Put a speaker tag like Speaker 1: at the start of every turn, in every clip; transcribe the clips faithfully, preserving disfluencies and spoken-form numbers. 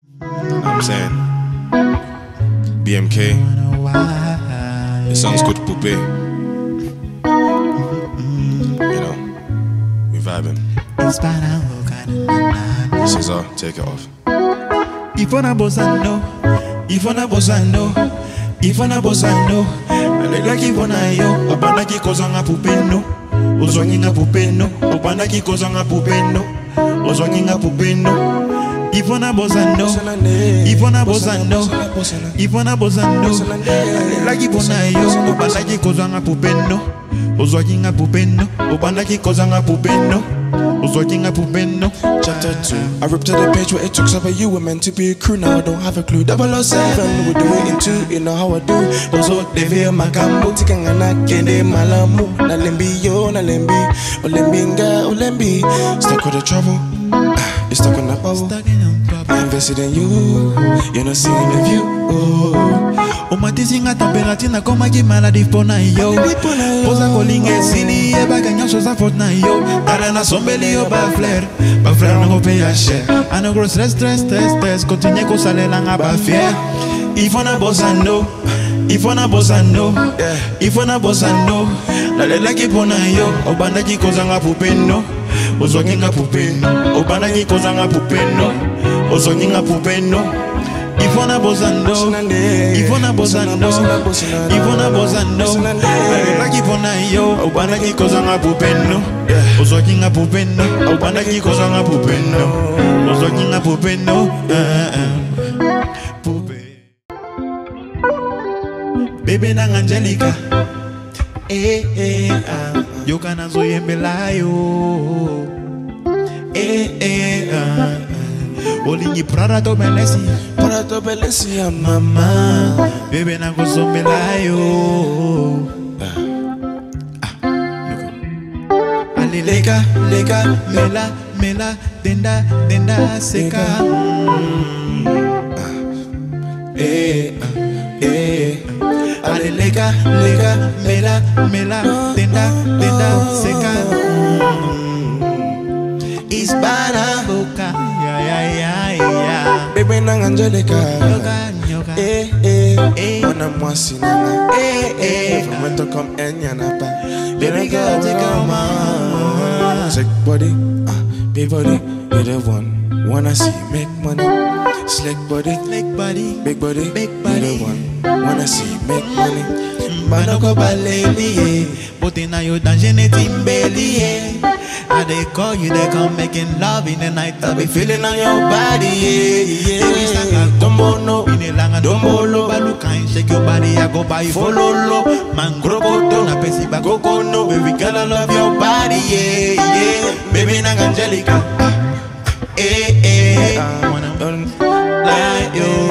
Speaker 1: know what I'm saying? B M K. The song's called Poupée. You know, we vibing. Cesar, take it off.
Speaker 2: If on a bossano, if on a bossano, if on a bossano, I like if on a yo, Obana ki kozanga pupeno, Ozwanginga pupeno, Obana ki kozanga pupeno, Ozwanginga pupeno. If on a bossano, if on a bossano, if on a bossano, I like if on a yo, Obana ki kozanga pupeno, Ozwanginga pupeno, Obana ki kozanga pupeno.
Speaker 3: Chapter two. I ripped to the page where it talks about you were meant to be a crew. Now I don't have a clue. double oh seven, we do it in two. You know how I do. Those old devil makambo tikangana kende malamu. Na lembi yo, na lembi, olembinga, olembi. Stuck with the trouble. You stuck on that bubble. I invested in you. You're not seeing the view. Oh.
Speaker 2: Umatizinga temperature koma ki maladi pona yo. Posa kolinge sili eba ganyo so sa na yo. Dara na sombeli yo ba flair. Ba flair no go pay a share. I no go stress stress stress stress. Continue ko sale langa ba fier. If on a bossa no, if on a bossa no, if on a bossa no. La le la ki pona yo. Obanda ki kozanga pupeno. Ozwanginga pupeno. Obanda ki kozanga pupeno. Ozwanginga pupeno. If on a bossando, if on a bossando, if on a bossando, like if on a yo, Obana ki kozanga pupeno, Ozwanginga pupeno, Obana ki kozanga pupeno, Ozwanginga pupeno, Poupée. Baby nang Angelica, eh eh ah, yo kana zo yembela yo, eh eh ah. Olingi Prada to Belesi,
Speaker 3: Prada to Belesi, mama.
Speaker 2: Baby na kusombela yo. Ali leka, leka, mela, mela, denda, denda, seka. Eh, eh. Ali leka, leka, mela, mela, denda, denda, seka. It's Banamboka.
Speaker 3: Baby nang Angelica, eh eh eh, wana mwasi nanga, eh eh, if I want to come and yanapa, baby girl take a man, sick body, ah, big body, you're the one, wanna see make money, slick body,
Speaker 2: slick body,
Speaker 3: big body,
Speaker 2: big body,
Speaker 3: you're the one, wanna see make money.
Speaker 2: Banoko baleli, but in a you danger timbeli. I they call you, they come making love in the night. I be feeling on your body, yeah, yeah. Dombono, inelanga dombolo, baluka and shake your body. I go by follow low, man groko don't a pesi bagoko no. Baby girl, I love your body, yeah, yeah. Baby nang Angelica, eh eh, I wanna like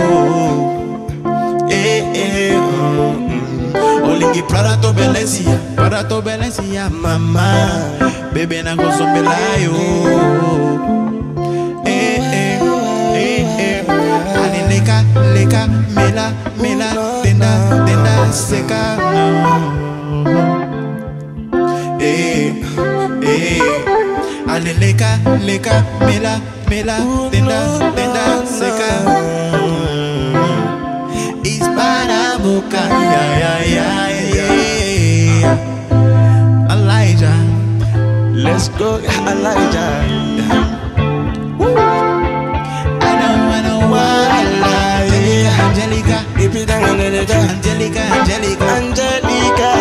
Speaker 2: you, eh eh. Olingi Prada to Belencia, Prada to Belencia, mama. Baby na go sombela yo. Eh eh eh eh. Ali leka leka mela mela tenda tenda seka. Eh eh. Ali leka leka mela mela tenda tenda seka. It's Banamboka, yeah yeah yeah yeah. Elijah.
Speaker 3: Let's go, Elijah. Woo.
Speaker 2: I know, I know what I like. Angelica,
Speaker 3: Angelica,
Speaker 2: Angelica, Angelica,
Speaker 3: Angelica.